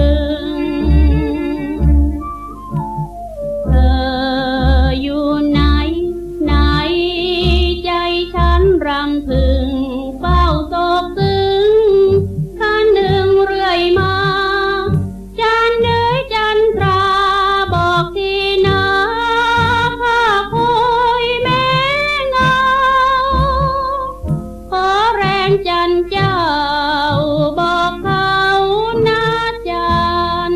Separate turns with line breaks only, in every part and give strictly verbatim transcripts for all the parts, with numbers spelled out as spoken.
ลึงเธออยู่ไหนไหนใจฉันรำพึงเฝ้าโศกซึ้งคันหนึ่งเรื่อยมาจันเอ๋ยจันทราบอกทีนะข้าคอยแม้เงาขอแรงจันเจ้าบอกเขานะจัน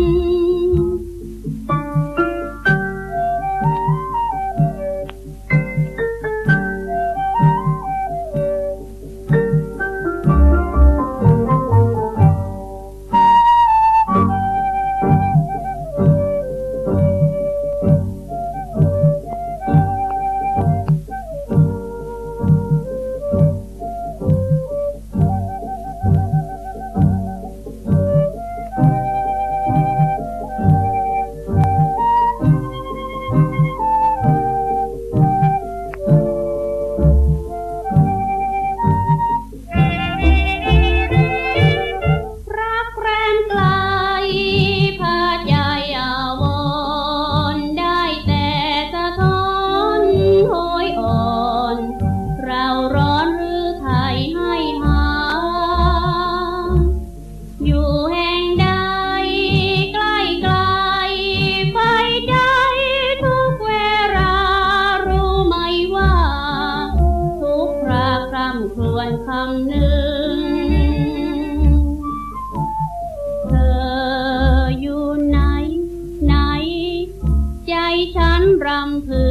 ครวญคำหนึ่งเธออยู่ไหนไหนใจฉันรำพึง